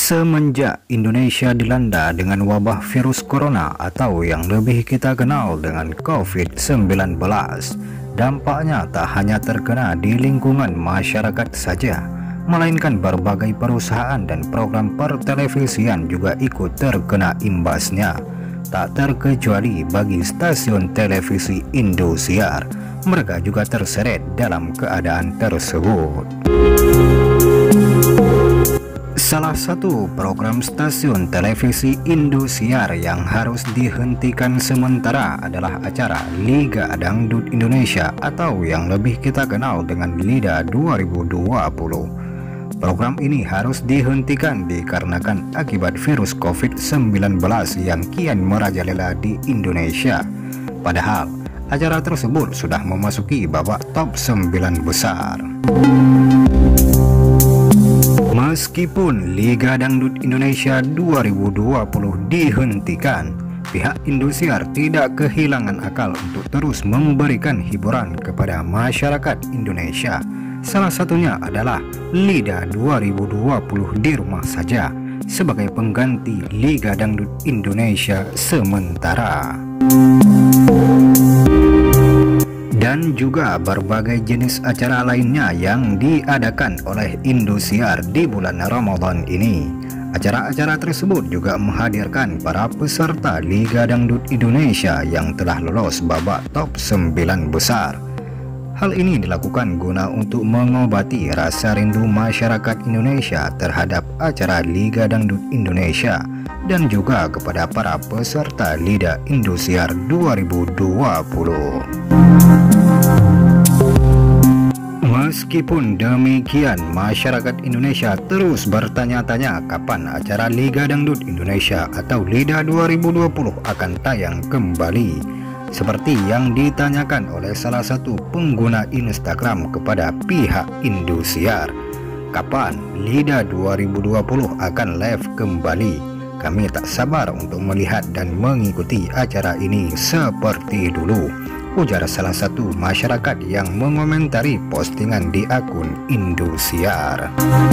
Semenjak Indonesia dilanda dengan wabah virus corona atau yang lebih kita kenal dengan COVID-19, dampaknya tak hanya terkena di lingkungan masyarakat saja, melainkan berbagai perusahaan dan program pertelevisian juga ikut terkena imbasnya. Tak terkecuali bagi stasiun televisi Indosiar, mereka juga terseret dalam keadaan tersebut. Salah satu program stasiun televisi Indosiar yang harus dihentikan sementara adalah acara Liga Dangdut Indonesia atau yang lebih kita kenal dengan LIDA 2020. Program ini harus dihentikan dikarenakan akibat virus COVID-19 yang kian merajalela di Indonesia. Padahal acara tersebut sudah memasuki babak top 9 besar. Meskipun Liga Dangdut Indonesia 2020 dihentikan, pihak Indosiar tidak kehilangan akal untuk terus memberikan hiburan kepada masyarakat Indonesia. Salah satunya adalah LIDA 2020 di rumah saja sebagai pengganti Liga Dangdut Indonesia sementara. Dan juga berbagai jenis acara lainnya yang diadakan oleh Indosiar di bulan Ramadan ini. Acara-acara tersebut juga menghadirkan para peserta Liga Dangdut Indonesia yang telah lolos babak top 9 besar. Hal ini dilakukan guna untuk mengobati rasa rindu masyarakat Indonesia terhadap acara Liga Dangdut Indonesia dan juga kepada para peserta LIDA Indosiar 2020. Meskipun demikian, masyarakat Indonesia terus bertanya-tanya kapan acara Liga Dangdut Indonesia atau LIDA 2020 akan tayang kembali. Seperti yang ditanyakan oleh salah satu pengguna Instagram kepada pihak Indosiar, kapan LIDA 2020 akan live kembali? Kami tak sabar untuk melihat dan mengikuti acara ini seperti dulu, ujar salah satu masyarakat yang mengomentari postingan di akun Indosiar.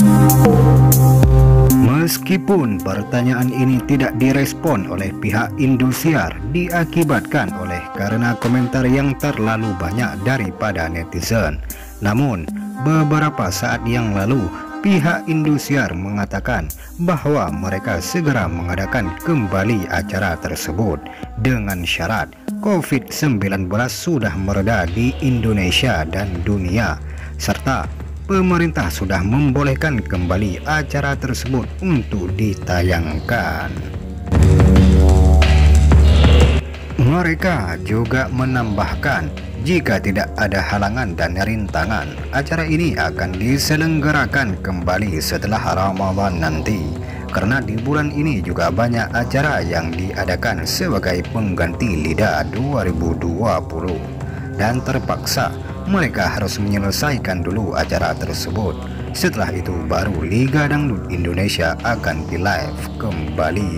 Meskipun pertanyaan ini tidak direspon oleh pihak Indosiar, diakibatkan oleh karena komentar yang terlalu banyak daripada netizen. Namun, beberapa saat yang lalu, pihak Indosiar mengatakan bahwa mereka segera mengadakan kembali acara tersebut dengan syarat COVID-19 sudah mereda di Indonesia dan dunia, serta pemerintah sudah membolehkan kembali acara tersebut untuk ditayangkan. Mereka juga menambahkan, jika tidak ada halangan dan rintangan, acara ini akan diselenggarakan kembali setelah Ramadan nanti. Karena di bulan ini juga banyak acara yang diadakan sebagai pengganti LIDA 2020. Dan terpaksa mereka harus menyelesaikan dulu acara tersebut. Setelah itu baru Liga Dangdut Indonesia akan di-live kembali.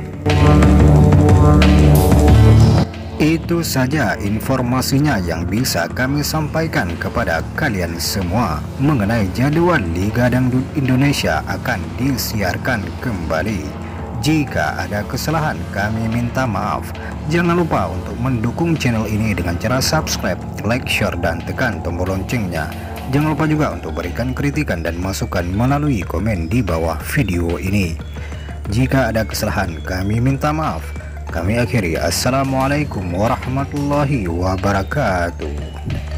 Itu saja informasinya yang bisa kami sampaikan kepada kalian semua mengenai jadwal Liga Dangdut Indonesia akan disiarkan kembali. Jika ada kesalahan, kami minta maaf. Jangan lupa untuk mendukung channel ini dengan cara subscribe, like, share, dan tekan tombol loncengnya. Jangan lupa juga untuk berikan kritikan dan masukan melalui komen di bawah video ini. Jika ada kesalahan, kami minta maaf. Kami akhiri. Assalamualaikum warahmatullahi wabarakatuh.